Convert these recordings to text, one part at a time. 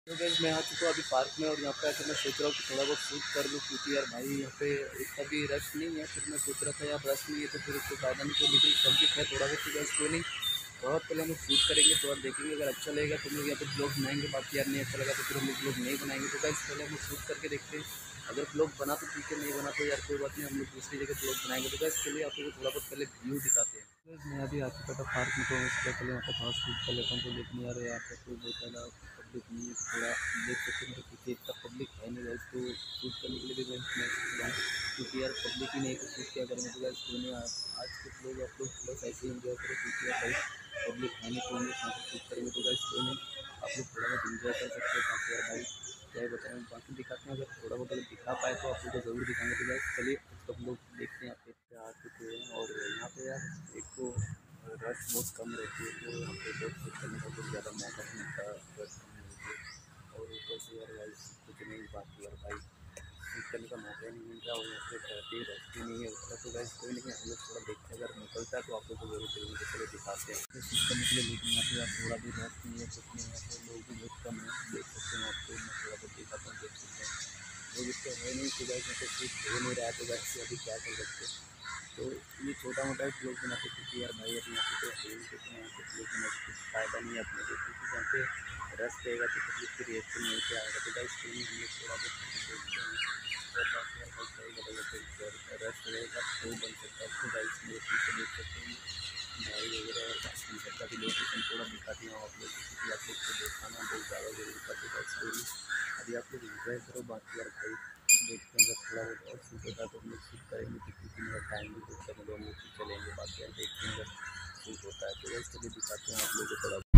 तो गाइस मैं आ चुका हूँ अभी पार्क में, और यहाँ पे आकर मैं सोच रहा हूँ कि थोड़ा बहुत शूट कर लूँ, क्योंकि यार भाई यहाँ पे इतना भी रश नहीं है। फिर मैं सोच रहा था यार रश नहीं है तो फिर उसको फ़ायदा नहीं, तो लेकिन पब्लिक है थोड़ा बहुत, तो गाइस कोई नहीं, बहुत पहले हम लोग शूट करेंगे तो आप देखेंगे। अगर अच्छा लगेगा तो हम लोग यहाँ पे ब्लॉग बनाएंगे, बाकी यार नहीं अच्छा लगा तो फिर हम लोग ब्लॉग नहीं बनाएंगे। तो गाइस पहले हम लोग शूट करके देखते हैं, अगर ब्लॉग बना तो ठीक है, नहीं बना तो यार कोई बात नहीं, हम लोग दूसरी जगह ब्लॉग बनाएंगे। तो गाइस चलिए आप लोग को थोड़ा बहुत पहले व्यू दिखाते हैं। गाइस मैं अभी आ चुका था पार्क में, तो उसके पहले यहाँ पर थोड़ा शूट कर लेता हूँ। तो लेकिन यार यहाँ पर कोई बहुत ज़्यादा पब्लिक नहीं है, तो थोड़ा देख सकते हैं मेरे पीछे इतना पब्लिक है नहीं गाइस, तो शूट करने के लिए भी गाइस मैं सोच, क्योंकि यार पब्लिक ही नहीं है तो शूट क्या करेंगे। तो गाइस कोई नहीं, आज के लोग आप लोग बस ऐसे ही इंजॉय करो, क्योंकि यार भाई पब्लिक है नहीं तो हम लोग कहाँ से शूट करेंगे। तो गाइस कोई नहीं, आप लोग थोड़ा बहुत इंजॉय कर सकते हैं, ताकि यार भाई क्या बताएं, बाकी दिखाते हैं। अगर थोड़ा बहुत अगर दिखा पाए तो आप लोग को ज़रूर दिखाएंगे। तो गाइस चलिए सब लोग देखते हैं, आप पे आ चुके हैं, और यहाँ पे यार एक तो रश बहुत कम रहती है, तो यहाँ पे बहुत शूट करने का कुछ ज़्यादा मौका नहीं मिलता, रश कम रहती है। और ऊपर से यार गाइस कुछ नहीं, बाकी यार भाई शूट करने का मौका ही नहीं मिल रहा, और यहाँ पे ट्रैफिक रहती नहीं है उतना। तो गाइस कोई नहीं है, हम लोग थोड़ा देखते हैं, अगर निकलता है तो आप लोग को जरूर देंगे। चलो दिखाते हैं तो शूट करने के लिए, लेकिन यहाँ पे यार थोड़ा भी रश नहीं है, कुछ नहीं, यहाँ पे लोग भी बहुत कम है, देख सकते हैं आपको मैं थोड़ा बहुत दिखाता हूँ, देख सकते हैं लोग इतने है नहीं कि गाइस यहाँ पे शूट हो नहीं रहा है। तो गाइस अभी क्या कर सकते हैं, तो ये छोटा मोटा एक ब्लॉग बनाते, क्योंकि यार भाई अभी यहाँ पे तो है ही कुछ नहीं, यहाँ पे ब्लॉग बनाने से कुछ फ़ायदा नहीं है अपने को, क्योंकि यहाँ पे रश रहेगा तो फिर उसकी रिएक्शन नहीं से आएगा। तो गाइस कोई नहीं, हम लोग थोड़ा बहुत देखते हैं, और बाकी यार भाई सही लगेगा तो रश रहेगा तो बन सकता है। तो गाइस मेरे पीछे देख सकते हैं गाड़ी वगैरह, और बाकी घर का भी लोकेशन थोड़ा दिखाती हूँ आप लोग को, क्योंकि आप लोग को दिखाना बहुत ज़्यादा ज़रूरी था। तो गाइस कोई नहीं, अभी आप लोग इंजॉय करो, बाकी यार भाई देखते हैं, अगर थोड़ा बहुत और शूट होता है तो हम लोग शूट करेंगे, क्योंकि मेरा टाइम भी कुछ करने दो, हम लोग चलेंगे। बाकी यार देखते हैं अगर शूट होता है तो गाइस चलिए दिखाते हैं आप लोग को थोड़ा।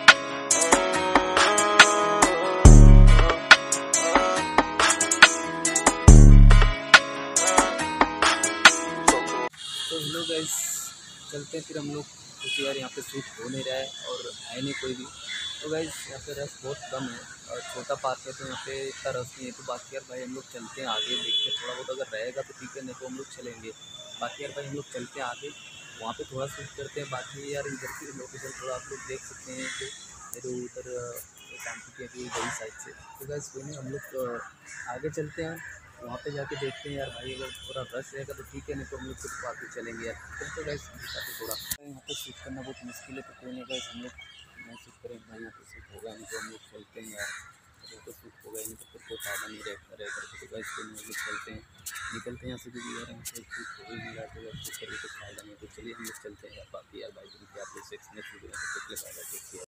तो हेलो गाइस, चलते हैं फिर हम लोग, क्योंकि यार यहाँ पे शूट हो नहीं रहा है और है नहीं कोई भी। तो गाइस यहाँ पे रश बहुत कम है, और छोटा पार्क है तो यहाँ पे इतना रश नहीं है। तो बाकी यार भाई हम लोग चलते हैं आगे, देखते हैं थोड़ा बहुत अगर रहेगा तो ठीक है, नहीं तो हम लोग चलेंगे। बाकी यार भाई हम लोग चलते हैं आगे, वहाँ पे थोड़ा शूट करते हैं। बाकी यार इधर की लोकेशन थोड़ा आप लोग देख सकते हैं, तो मेरे उधर शांति की अभी गई साइड से। तो गाइस कोई नहीं, हम लोग आगे चलते हैं, वहाँ पे जाके देखते हैं यार भाई, अगर थोड़ा रश रहेगा तो ठीक है, नहीं तो हम लोग सिर्फ आगे चलेंगे यार। फिर तो गैस दिखाते थोड़ा, यहाँ पे शूट करना बहुत मुश्किल है, तो कोई नहीं गैस हम लोग नहीं शूट करेंगे भाई, यहाँ पे शूट होगा नहीं तो हम लोग चलते हैं यार। अगर तो शूट होगा ही नहीं तो फिर कोई फायदा नहीं रह करके। तो गैस कोई नहीं, हम लोग चलते हैं, निकलते हैं यहाँ से, क्योंकि यार यहाँ पे शूट हो ही नहीं रहा, तो शूट करके कुछ फायदा नहीं। तो चलिए हम लोग चलते हैं यार। बाकी यार भाई जिनके आप लोग सेक्स में शूट हो तो फायदा देखिए।